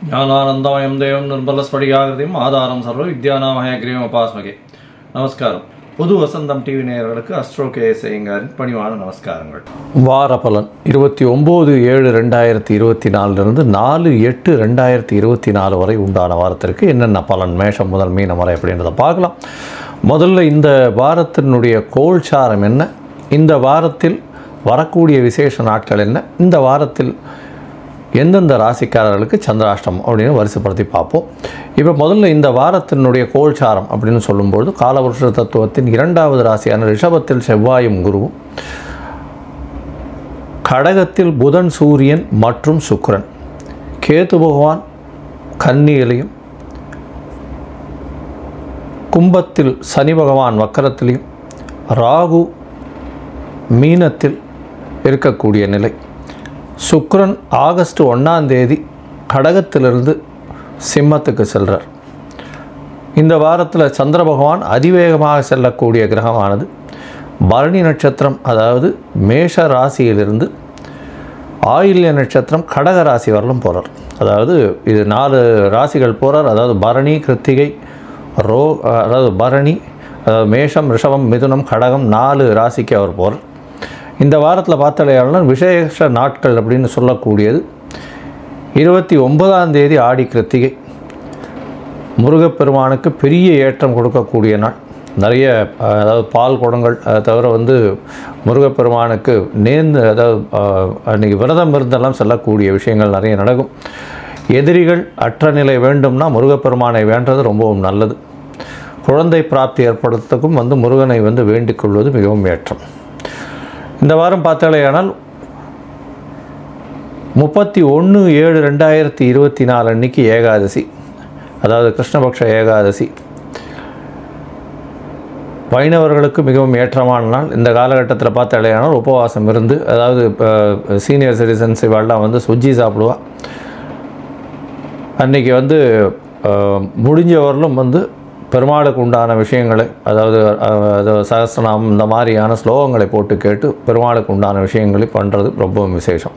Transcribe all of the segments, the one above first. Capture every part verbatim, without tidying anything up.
ஞானானந்தமயம் தேவம் நிர்மலஸ்படிகாகிருதியும் ஆதாரம் சர்வ வித்யாநாமய கிரீவம் உபாஸ்மகே. நமஸ்காரம். புது வசந்தம் டிவி நேயர்களுக்கு அஸ்ட்ரோ கே எஸ் ஐயங்காரின் பணிவான நமஸ்காரங்கள். வார பலன் இருபத்தி ஒம்பது ஏழு ரெண்டாயிரத்தி இருபத்தி நாலுலேருந்து நாலு எட்டு ரெண்டாயிரத்தி இருபத்தி நாலு வரை உண்டான வாரத்திற்கு என்னென்ன பலன் மேஷம் முதல் மீனம் வரை அப்படின்றத பார்க்கலாம். முதல்ல இந்த வாரத்தினுடைய கோல்சாரம் என்ன, இந்த வாரத்தில் வரக்கூடிய விசேஷ நாட்கள் என்ன, இந்த வாரத்தில் எந்தெந்த ராசிக்காரர்களுக்கு சந்திராஷ்டமம் அப்படின்னு வரிசைப்படுத்தி பார்ப்போம். இப்போ முதல்ல இந்த வாரத்தினுடைய கோல்சாரம் அப்படின்னு சொல்லும்பொழுது காலவருஷ தத்துவத்தின் இரண்டாவது ராசியான ரிஷபத்தில் செவ்வாயும் குருவும், கடகத்தில் புதன் சூரியன் மற்றும் சுக்கிரன், கேது பகவான் கன்னியிலையும், கும்பத்தில் சனி பகவான் வக்கரத்திலையும், ராகு மீனத்தில் இருக்கக்கூடிய நிலை. சுக்கிரன் ஆகஸ்ட் ஒன்றாம் தேதி கடகத்திலிருந்து சிம்மத்துக்கு செல்கிறார். இந்த வாரத்தில் சந்திர பகவான் அதிவேகமாக செல்லக்கூடிய கிரகமானது பரணி நட்சத்திரம், அதாவது மேஷ ராசியிலிருந்து ஆயில்ய நட்சத்திரம் கடக ராசி வரலும் போகிறார். அதாவது இது நாலு ராசிகள் போகிறார். அதாவது பரணி, கிருத்திகை, ரோ அதாவது பரணி, அதாவது மேஷம், ரிஷபம், மிதுனம், கடகம் நாலு ராசிக்கு அவர் போகிறார். இந்த வாரத்தில் பார்த்தாலேயாளர் விசேஷ நாட்கள் அப்படின்னு சொல்லக்கூடியது இருபத்தி ஒன்பதாம் தேதி ஆடி கிருத்திகை, முருகப்பெருமானுக்கு பெரிய ஏற்றம் கொடுக்கக்கூடிய நாள். நிறைய அதாவது பால் குடங்கள், அதை தவிர வந்து முருகப்பெருமானுக்கு நேர்ந்து அதாவது அன்றைக்கி விரதம் இருந்தெல்லாம் செல்லக்கூடிய விஷயங்கள் நிறைய நடக்கும். எதிரிகள் அற்ற நிலை வேண்டும்னா முருகப்பெருமானை வேண்டது ரொம்பவும் நல்லது. குழந்தை பிராப்தி ஏற்படுத்துறதுக்கும் வந்து முருகனை வந்து வேண்டிக் கொள்வது மிகவும் ஏற்றம். இந்த வாரம் பார்த்தாலேயானால் முப்பத்தி ஒன்று ஏழு ரெண்டாயிரத்தி இருபத்தி நாலு அன்றைக்கி ஏகாதசி, அதாவது கிருஷ்ணபக்ஷ ஏகாதசி. வைணவர்களுக்கு மிகவும் ஏற்றமான நாள். இந்த காலகட்டத்தில் பார்த்தாலேயானால் உபவாசம் இருந்து, அதாவது சீனியர் சிட்டிசன்ஸ் இவெல்லாம் வந்து சுஜ்ஜி சாப்பிடுவா. அன்றைக்கி வந்து முடிஞ்சவர்களும் வந்து பெருமாளுக்கு உண்டான விஷயங்களை, அதாவது சகஸ்ரநாமம் இந்த மாதிரியான ஸ்லோகங்களை போட்டு கேட்டு பெருமாளுக்கு உண்டான விஷயங்களை பண்ணுறது ரொம்பவும் விசேஷம்.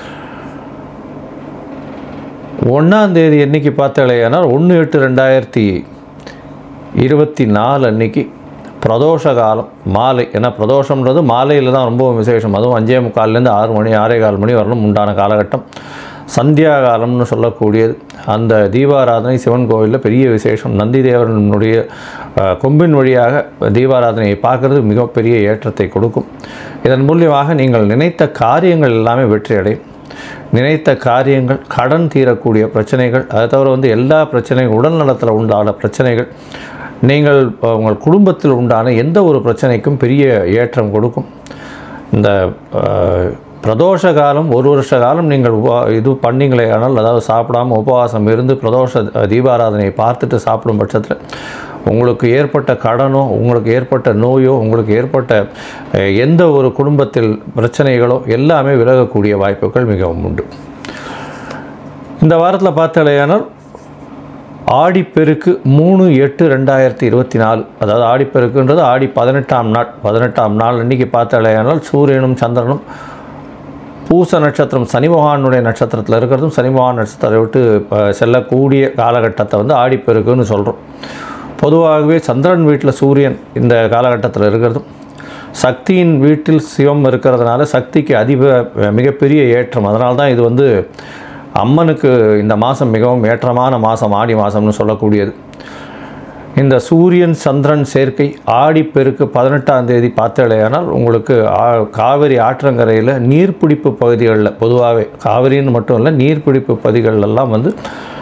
ஒன்றாம் தேதி அன்றைக்கி பார்த்தாலேயானால் ஒன்று எட்டு ரெண்டாயிரத்தி இருபத்தி நாலு அன்றைக்கி பிரதோஷ காலம் மாலை. ஏன்னா பிரதோஷம்ன்றது மாலையில் தான் ரொம்பவும் விசேஷம். அதுவும் அஞ்சே முக்கால்லேருந்து ஆறு மணி ஆறே கால் மணி வரலும் உண்டான காலகட்டம் சந்தியா காலம்னு சொல்லக்கூடியது. அந்த தீபாராதனை சிவன் கோவிலில் பெரிய விசேஷம். நந்தி தேவனுடைய கொம்பின் வழியாக தீபாராதனையை பார்க்குறது மிகப்பெரிய ஏற்றத்தை கொடுக்கும். இதன் மூலியமாக நீங்கள் நினைத்த காரியங்கள் எல்லாமே வெற்றி அடையும். நினைத்த காரியங்கள், கடன் தீரக்கூடிய பிரச்சனைகள், அதை தவிர வந்து எல்லா பிரச்சனைகள், உடல் நலத்தில் உண்டான பிரச்சனைகள், நீங்கள் உங்கள் குடும்பத்தில் உண்டான எந்த ஒரு பிரச்சனைக்கும் பெரிய ஏற்றம் கொடுக்கும். இந்த பிரதோஷ காலம் ஒரு வருஷ காலம் நீங்கள் உபா இது பண்ணிங்களே ஆனால், அதாவது சாப்பிடாமல் உபவாசம் இருந்து பிரதோஷ தீபாராதனையை பார்த்துட்டு சாப்பிடும் பட்சத்தில் உங்களுக்கு ஏற்பட்ட கடனோ, உங்களுக்கு ஏற்பட்ட நோயோ, உங்களுக்கு ஏற்பட்ட எந்த ஒரு குடும்பத்தில் பிரச்சனைகளோ எல்லாமே விலகக்கூடிய வாய்ப்புகள் மிகவும் உண்டு. இந்த வாரத்தில் பார்த்தாலேயானால் ஆடிப்பெருக்கு மூணு எட்டு ரெண்டாயிரத்தி இருபத்தி நாலு, அதாவது ஆடிப்பெருக்குன்றது ஆடி பதினெட்டாம் நாள். பதினெட்டாம் நாள் அன்றைக்கி பார்த்தாலேயானால் சூரியனும் சந்திரனும் பூச நட்சத்திரம் சனி பகவானுடைய நட்சத்திரத்தில் இருக்கிறதும் சனி பகவான் நட்சத்திரத்தை விட்டு செல்லக்கூடிய காலகட்டத்தை வந்து ஆடிப்பெருக்குன்னு சொல்கிறோம். பொதுவாகவே சந்திரன் வீட்டில் சூரியன் இந்த காலகட்டத்தில் இருக்கிறதும், சக்தியின் வீட்டில் சிவம் இருக்கிறதுனால சக்திக்கு அதிக மிகப்பெரிய ஏற்றம். அதனால தான் இது வந்து அம்மனுக்கு இந்த மாதம் மிகவும் ஏற்றமான மாதம் ஆடி மாதம்னு சொல்லக்கூடியது. இந்த சூரியன் சந்திரன் சேர்க்கை ஆடிப்பெருக்கு பதினெட்டாம் தேதி பார்த்தாலேயானால் உங்களுக்கு காவிரி ஆற்றங்கரையில் நீர்பிடிப்பு பகுதிகளில், பொதுவாகவே காவிரின்னு மட்டும் இல்லை நீர்பிடிப்பு பகுதிகளெல்லாம் வந்து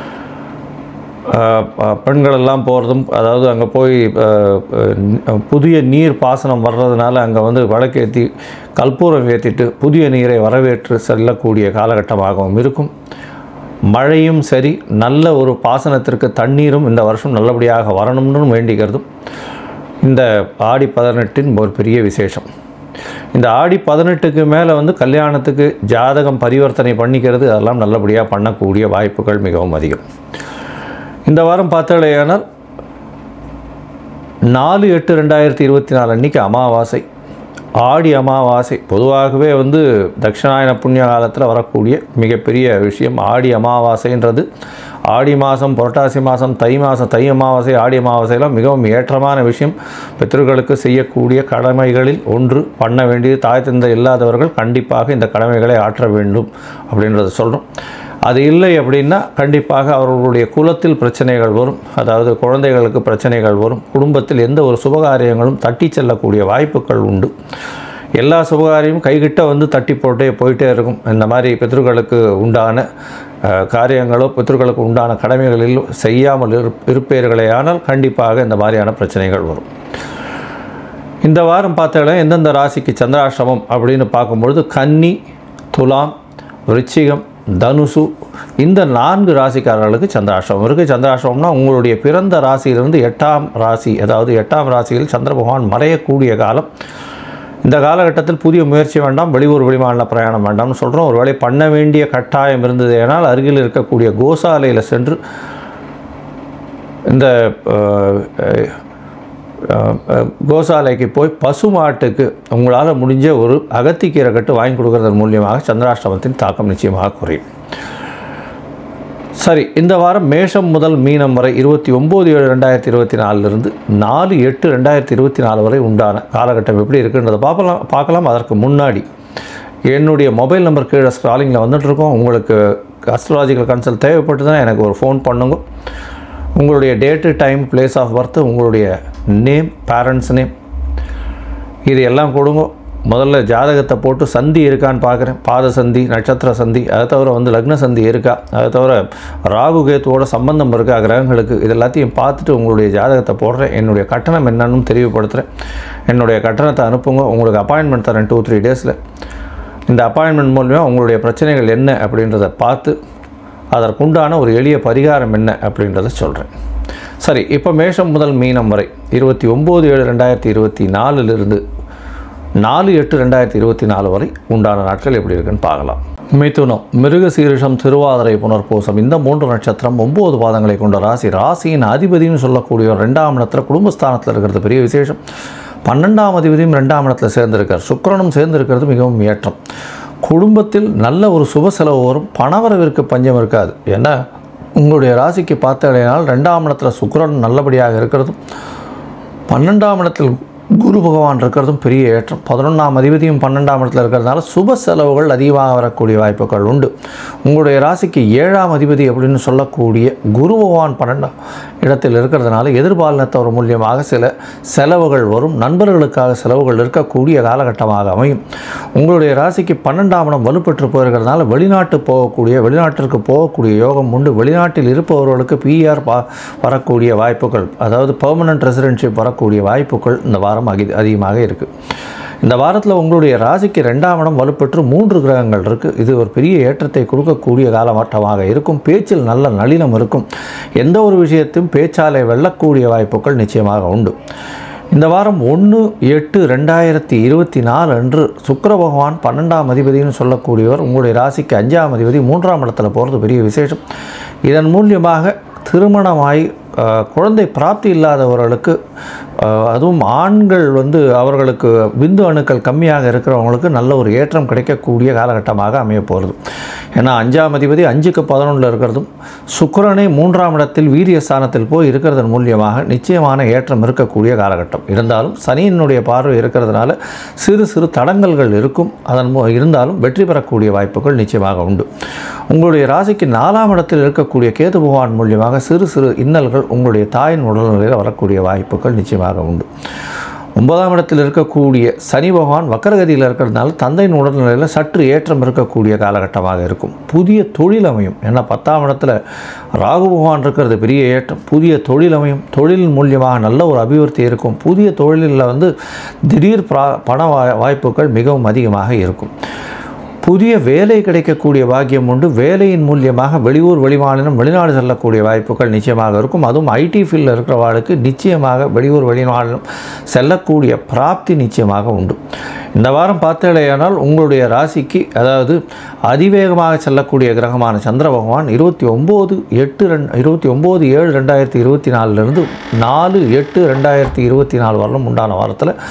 பெண்களெல்லாம் போகிறதும், அதாவது அங்கே போய் புதிய நீர் பாசனம் வர்றதுனால அங்கே வந்து விளக்கேற்றி கற்பூரம் ஏற்றிட்டு புதிய நீரை வரவேற்று செல்லக்கூடிய காலகட்டமாகவும் இருக்கும். மழையும் சரி, நல்ல ஒரு பாசனத்திற்கு தண்ணீரும் இந்த வருஷம் நல்லபடியாக வரணும்னு வேண்டிக்கிறதும் இந்த ஆடி பதினெட்டின் ஒரு பெரிய விசேஷம். இந்த ஆடி பதினெட்டுக்கு மேலே வந்து கல்யாணத்துக்கு ஜாதகம் பரிவர்த்தனை பண்ணிக்கிறது, அதெல்லாம் நல்லபடியாக பண்ணக்கூடிய வாய்ப்புகள் மிகவும் அதிகம். இந்த வாரம் பார்த்தாலேயானால் நாலு எட்டு ரெண்டாயிரத்தி இருபத்தி நாலு அன்றைக்கி அமாவாசை. ஆடி அமாவாசை பொதுவாகவே வந்து தட்சிணாயன புண்ணிய காலத்தில் வரக்கூடிய மிகப்பெரிய விஷயம் ஆடி அமாவாசைன்றது. ஆடி மாதம், புரட்டாசி மாதம், தை மாதம், தை அமாவாசை, ஆடி அமாவாசையெல்லாம் மிகவும் ஏற்றமான விஷயம். பித்ருக்களுக்கு செய்யக்கூடிய கடமைகளில் ஒன்று. பண்ண வேண்டியது தாய் தந்தை இல்லாதவர்கள் கண்டிப்பாக இந்த கடமைகளை ஆற்ற வேண்டும் அப்படின்றத சொல்கிறோம். அது இல்லை அப்படின்னா கண்டிப்பாக அவர்களுடைய குலத்தில் பிரச்சனைகள் வரும். அதாவது குழந்தைகளுக்கு பிரச்சனைகள் வரும். குடும்பத்தில் எந்த ஒரு சுபகாரியங்களும் தட்டி செல்லக்கூடிய வாய்ப்புகள் உண்டு. எல்லா சுபகாரியமும் கைகிட்ட வந்து தட்டி போட்டே போயிட்டே இருக்கும். இந்த மாதிரி பித்ருக்களுக்கு உண்டான காரியங்களோ பித்ருக்களுக்கு உண்டான கடமைகளில் செய்யாமல் இரு இருப்பீர்களே ஆனால் கண்டிப்பாக இந்த மாதிரியான பிரச்சனைகள் வரும். இந்த வாரம் பார்த்தாலே எந்தெந்த ராசிக்கு சந்திராஷ்டமம் அப்படின்னு பார்க்கும்பொழுது கன்னி, துலாம், விருச்சிகம், தனுசு இந்த நான்கு ராசிக்காரர்களுக்கு சந்திராஷ்டமம் இருக்குது. சந்திராஷ்டமம்னா உங்களுடைய பிறந்த ராசியிலிருந்து எட்டாம் ராசி, அதாவது எட்டாம் ராசியில் சந்திர பகவான் மறையக்கூடிய காலம். இந்த காலகட்டத்தில் புதிய முயற்சி வேண்டாம், வெளியூர் வெளிமாநில பிரயாணம் வேண்டாம்னு சொல்கிறோம். ஒரு வேளை பண்ண வேண்டிய கட்டாயம் இருந்தது ஏனால் அருகில் இருக்கக்கூடிய கோசாலையில் சென்று இந்த கோசாலைக்கு போய் பசுமாட்டுக்கு உங்களால் முடிஞ்ச ஒரு அகத்திக்கீரை கட்டு வாங்கி கொடுக்கறதன் மூலியமாக சந்திராஷ்டமத்தின் தாக்கம் நிச்சயமாக குறையும். சரி, இந்த வாரம் மேஷம் முதல் மீனம் வரை இருபத்தி ஒம்பது ஏழு ரெண்டாயிரத்தி இருபத்தி நாலுலேருந்து நாலு எட்டு ரெண்டாயிரத்தி இருபத்தி நாலு வரை உண்டான காலகட்டம் எப்படி இருக்குன்றதை பார்க்கலாம் பார்க்கலாம் அதற்கு முன்னாடி என்னுடைய மொபைல் நம்பர் கீழே ஸ்க்ராலிங்கில் வந்துட்டுருக்கோம். உங்களுக்கு அஸ்ட்ராலஜிக்கல் கன்சல்ட் தேவைப்பட்டுதுன்னா எனக்கு ஒரு ஃபோன் பண்ணுங்க. உங்களுடைய date, time, place of birth, உங்களுடைய நேம், பேரண்ட்ஸ் நேம் இது எல்லாம் கொடுங்க. முதல்ல ஜாதகத்தை போட்டு சந்தி இருக்கான்னு பார்க்குறேன். பாத சந்தி, நட்சத்திர சந்தி, அதை தவிர வந்து லக்ன சந்தி இருக்கா, அதை தவிர ராகு கேத்துவோட சம்பந்தம் இருக்கா கிரகங்களுக்கு, இது எல்லாத்தையும் பார்த்துட்டு உங்களுடைய ஜாதகத்தை போடுறேன். என்னுடைய கட்டணம் என்னன்னு தெரியப்படுத்துகிறேன். என்னுடைய கட்டணத்தை அனுப்புங்க. உங்களுக்கு அப்பாயின்மெண்ட் தரேன் டூ த்ரீ டேஸில். இந்த அப்பாயின்மெண்ட் மூலமாக உங்களுடைய பிரச்சனைகள் என்ன அப்படின்றத பார்த்து அதற்குண்டான ஒரு எளிய பரிகாரம் என்ன அப்படின்றத சொல்கிறேன். சரி, இப்போ மேஷம் முதல் மீனம் வரை இருபத்தி ஒம்பது ஏழு ரெண்டாயிரத்தி இருபத்தி நாலுலேருந்து நாலு எட்டு ரெண்டாயிரத்தி இருபத்தி நாலு வரை உண்டான நாட்கள் எப்படி இருக்குன்னு பார்க்கலாம். மிதுனம், மிருகசீரிஷம், திருவாதிரை, புனர்பூசம் இந்த மூன்று நட்சத்திரம் ஒம்பது பாதங்களை கொண்ட ராசி. ராசியின் அதிபதினு சொல்லக்கூடிய ரெண்டாம் இடத்துல குடும்பஸ்தானத்தில் இருக்கிறது பெரிய விசேஷம். பன்னெண்டாம் அதிபதியும் ரெண்டாம் இடத்துல சேர்ந்திருக்கார். சுக்கிரனும் சேர்ந்திருக்கிறது மிகவும் ஏற்றம். குடும்பத்தில் நல்ல ஒரு சுப செலவு வரும். பணவரவிற்கு பஞ்சம் இருக்காது. ஏன்னா உங்களுடைய ராசிக்கு பார்த்தாலேனால் ரெண்டாம் இடத்துல சுக்கிரன் நல்லபடியாக இருக்கிறதும் பன்னெண்டாம் இடத்தில் குரு பகவான் இருக்கிறதும் பெரிய ஏற்றம். பதினொன்றாம் அதிபதியும் பன்னெண்டாம் இடத்துல இருக்கிறதுனால சுப செலவுகள் அதிகமாக வரக்கூடிய வாய்ப்புகள் உண்டு. உங்களுடைய ராசிக்கு ஏழாம் அதிபதி அப்படின்னு சொல்லக்கூடிய குரு பகவான் பன்னெண்டாம் இடத்தில் இருக்கிறதுனால எதிர்பாலினத்தவர் மூலியமாக சில செலவுகள் வரும். நண்பர்களுக்காக செலவுகள் இருக்கக்கூடிய காலகட்டமாக அமையும். உங்களுடைய ராசிக்கு பன்னெண்டாம் இடம் வலுப்பெற்று போயிருக்கிறதுனால வெளிநாட்டு போகக்கூடிய வெளிநாட்டிற்கு போகக்கூடிய யோகம் உண்டு. வெளிநாட்டில் இருப்பவர்களுக்கு பிஆர் பா வரக்கூடிய வாய்ப்புகள், அதாவது பெர்மனன்ட் ரெசிடென்ஷிப் வரக்கூடிய வாய்ப்புகள் இந்த வாரம் அதிகமாக இருக்குது. இந்த வாரத்தில் உங்களுடைய ராசிக்கு ரெண்டாம் இடம் வலுப்பெற்று மூன்று கிரகங்கள் இருக்குது. இது ஒரு பெரிய ஏற்றத்தை கொடுக்கக்கூடிய காலகட்டமாக இருக்கும். பேச்சில் நல்ல நளினம் இருக்கும். எந்த ஒரு விஷயத்தையும் பேச்சாலை வெல்லக்கூடிய வாய்ப்புகள் நிச்சயமாக உண்டு. இந்த வாரம் ஒன்று எட்டு ரெண்டாயிரத்தி இருபத்தி நாலு அன்று சுக்கிர பகவான் பன்னெண்டாம் அதிபதினு சொல்லக்கூடியவர் உங்களுடைய ராசிக்கு அஞ்சாம் அதிபதி மூன்றாம் இடத்துல போகிறது பெரிய விசேஷம். இதன் மூலியமாக திருமணமாய் குழந்தை பிராப்தி இல்லாதவர்களுக்கு, அதுவும் ஆண்கள் வந்து அவர்களுக்கு விந்து அணுக்கள் கம்மியாக இருக்கிறவங்களுக்கு நல்ல ஒரு ஏற்றம் கிடைக்கக்கூடிய காலகட்டமாக அமைய போகிறது. ஏன்னா அஞ்சாம் அதிபதி அஞ்சுக்கு பதினொன்றில் இருக்கிறதும் சுக்கிரனை மூன்றாம் இடத்தில் வீரிய ஸ்தானத்தில் போய் இருக்கிறதன் மூலியமாக நிச்சயமான ஏற்றம் இருக்கக்கூடிய காலகட்டம். இருந்தாலும் சனியினுடைய பார்வை இருக்கிறதுனால சிறு சிறு தடங்கல்கள் இருக்கும். அதன் இருந்தாலும் வெற்றி பெறக்கூடிய வாய்ப்புகள் நிச்சயமாக உண்டு. உங்களுடைய ராசிக்கு நாலாம் இடத்தில் இருக்கக்கூடிய கேது பகவான் மூலியமாக சிறு சிறு இன்னல்கள் உங்களுடைய தாயின் உடல்நிலையில் வரக்கூடிய வாய்ப்புகள் நிச்சயமாக உண்டு. ஒன்பதாம் இடத்தில் இருக்கக்கூடிய சனி பகவான் வக்கரகதியில் இருக்கிறதுனால தந்தையின் உடல்நிலையில் சற்று ஏற்றம் இருக்கக்கூடிய காலகட்டமாக இருக்கும். புதிய தொழில் அமையும். ஏன்னா பத்தாம் இடத்துல ராகு பகவான் இருக்கிறது பெரிய ஏற்றம். புதிய தொழில் அமையும். தொழில் மூலியமாக நல்ல ஒரு அபிவிருத்தி இருக்கும். புதிய தொழிலில் வந்து திடீர் பண வாய்ப்புகள் மிகவும் அதிகமாக இருக்கும். புதிய வேலை கிடைக்கக்கூடிய பாக்கியம் உண்டு. வேலையின் மூலியமாக வெளியூர் வெளிமாநிலம் வெளிநாடு செல்லக்கூடிய வாய்ப்புகள் நிச்சயமாக இருக்கும். அதுவும் ஐடி ஃபீல்டில் இருக்கிறவாளுக்கு நிச்சயமாக வெளியூர் வெளிமாநிலம் செல்லக்கூடிய பிராப்தி நிச்சயமாக உண்டு. இந்த வாரம் பார்த்தேனால் உங்களுடைய ராசிக்கு, அதாவது அதிவேகமாக செல்லக்கூடிய கிரகமான சந்திர பகவான் இருபத்தி ஒம்பது எட்டு ரெண்டு இருபத்தி ஒம்பது ஏழு ரெண்டாயிரத்தி இருபத்தி நாலுலேருந்து நாலு எட்டு ரெண்டாயிரத்தி இருபத்தி நாலு வரலும் உண்டான வாரத்தில்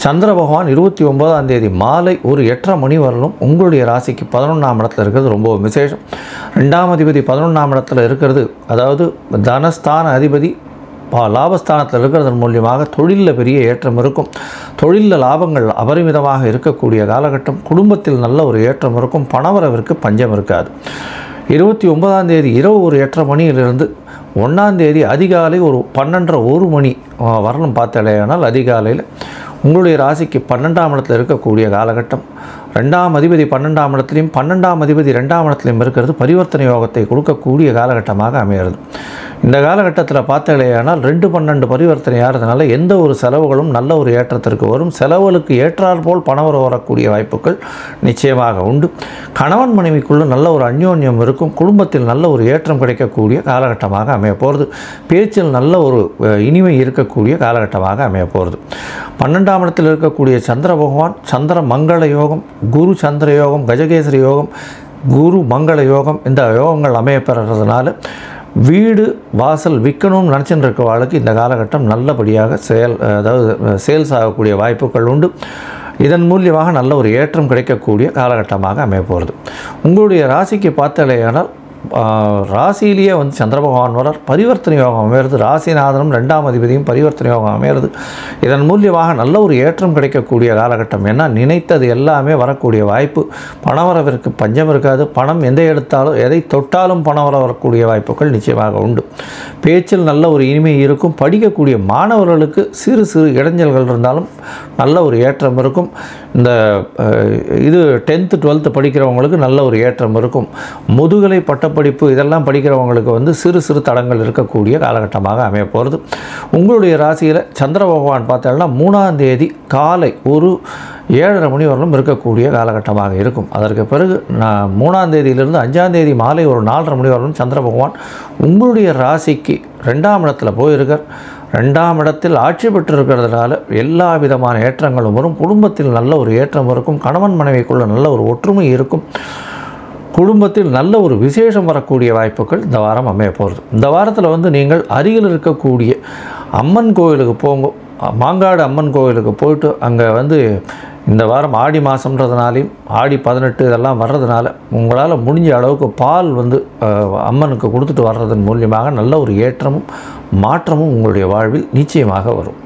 சந்திர பகவான் இருபத்தி ஒன்பதாம் தேதி மாலை ஒரு எட்டரை மணி வரலும் உங்களுடைய ராசிக்கு பதினொன்றாம் இடத்துல இருக்கிறது ரொம்ப விசேஷம். ரெண்டாம் அதிபதி பதினொன்றாம் இடத்துல இருக்கிறது, அதாவது தனஸ்தான அதிபதி லாபஸ்தானத்தில் இருக்கிறதன் மூலியமாக தொழிலில் பெரிய ஏற்றம் இருக்கும். தொழிலில் லாபங்கள் அபரிமிதமாக இருக்கக்கூடிய காலகட்டம். குடும்பத்தில் நல்ல ஒரு ஏற்றம் இருக்கும். பணவரவிற்கு பஞ்சம் இருக்காது. இருபத்தி ஒன்பதாம் தேதி இரவு ஒரு எட்டரை மணியிலிருந்து ஒன்றாம் தேதி அதிகாலை ஒரு பன்னெண்டரை ஒரு மணி வரணும் பார்த்தாலேயானால் அதிகாலையில் உங்களுடைய ராசிக்கு பன்னெண்டாம் இடத்தில் இருக்கக்கூடிய காலகட்டம். ரெண்டாம் அதிபதி பன்னெண்டாம் இடத்துலையும் பன்னெண்டாம் அதிபதி ரெண்டாம் இடத்துலையும் இருக்கிறது பரிவர்த்தனை யோகத்தை கொடுக்கக்கூடிய காலகட்டமாக அமைகிறது. இந்த காலகட்டத்தில் பார்த்தாலேயானால் ரெண்டு பன்னெண்டு பரிவர்த்தனை ஆகிறதுனால எந்த ஒரு செலவுகளும் நல்ல ஒரு ஏற்றத்திற்கு வரும். செலவுகளுக்கு ஏற்றாற் போல் பணம் வரக்கூடிய வாய்ப்புகள் நிச்சயமாக உண்டு. கணவன் மனைவிக்குள்ள நல்ல ஒரு அந்யோன்யம் இருக்கும். குடும்பத்தில் நல்ல ஒரு ஏற்றம் கிடைக்கக்கூடிய காலகட்டமாக அமைய போகிறது. பேச்சில் நல்ல ஒரு இனிமை இருக்கக்கூடிய காலகட்டமாக அமைய போகிறது. பன்னெண்டாம் இடத்தில் இருக்கக்கூடிய சந்திர பகவான் சந்திர மங்கள யோகம், குரு சந்திர யோகம், கஜகேசரி யோகம், குரு மங்கள யோகம், இந்த யோகங்கள் அமைய பெறுறதுனால வீடு வாசல் விற்கணும்னு நினச்சிட்டு இருக்கவாளுக்கு இந்த காலகட்டம் நல்லபடியாக செயல் அதாவது சேல்ஸ் ஆகக்கூடிய வாய்ப்புகள் உண்டு. இதன் மூலியமாக நல்ல ஒரு ஏற்றம் கிடைக்கக்கூடிய காலகட்டமாக அமைய போகிறது. உங்களுடைய ராசிக்கு பார்த்தாலேயானால் ராசியிலேயே வந்து சந்திர பகவான் வரார். பரிவர்த்தனை யோகம் அமைகிறது. ராசிநாதனும் ரெண்டாம் அதிபதியும் பரிவர்த்தனை யோகம் அமைகிறது. இதன் மூலியமாக நல்ல ஒரு ஏற்றம் கிடைக்கக்கூடிய காலகட்டம். ஏன்னா நினைத்தது எல்லாமே வரக்கூடிய வாய்ப்பு. பணவரவிற்கு பஞ்சம் இருக்காது. பணம் எந்த எடுத்தாலும் எதை தொட்டாலும் பணம் வர வரக்கூடிய வாய்ப்புகள் நிச்சயமாக உண்டு. பேச்சில் நல்ல ஒரு இனிமை இருக்கும். படிக்கக்கூடிய மாணவர்களுக்கு சிறு சிறு இடைஞ்சல்கள் இருந்தாலும் நல்ல ஒரு ஏற்றம் இருக்கும். இந்த இது டென்த்து டுவெல்த்து படிக்கிறவங்களுக்கு நல்ல ஒரு ஏற்றம் இருக்கும். முதுகலை பட்டப்படிப்பு இதெல்லாம் படிக்கிறவங்களுக்கு வந்து சிறு சிறு தடங்கள் இருக்கக்கூடிய காலகட்டமாக அமைய போகிறது. உங்களுடைய ராசியில் சந்திர பகவான் பார்த்தோம்னா மூணாம் தேதி காலை ஒரு ஏழரை மணி வரலும் இருக்கக்கூடிய காலகட்டமாக இருக்கும். அதற்கு பிறகு நான் மூணாம் தேதியிலிருந்து அஞ்சாம் தேதி மாலை ஒரு நாலரை மணி வரலும் சந்திர பகவான் உங்களுடைய ராசிக்கு ரெண்டாம் இடத்துல போயிருக்கார். ரெண்டாம் இடத்தில் ஆட்சி பெற்றிருக்கிறதுனால எல்லா விதமான ஏற்றங்களும் வரும். குடும்பத்தில் நல்ல ஒரு ஏற்றம் இருக்கும். கணவன் மனைவிக்குள்ள நல்ல ஒரு ஒற்றுமை இருக்கும். குடும்பத்தில் நல்ல ஒரு விசேஷம் வரக்கூடிய வாய்ப்புகள் இந்த வாரம் அமைய போகிறது. இந்த வாரத்தில் வந்து நீங்கள் அருகில் இருக்கக்கூடிய அம்மன் கோவிலுக்கு போங்க. மாங்காடு அம்மன் கோவிலுக்கு போயிட்டு அங்கே வந்து இந்த வாரம் ஆடி மாதம்ன்றதுனாலையும் ஆடி பதினெட்டு இதெல்லாம் வர்றதுனால உங்களால் முடிஞ்ச அளவுக்கு பால் வந்து அம்மனுக்கு கொடுத்துட்டு வர்றதன் மூலியமாக நல்ல ஒரு ஏற்றமும் மாற்றமும் உங்களுடைய வாழ்வில் நிச்சயமாக வரும்.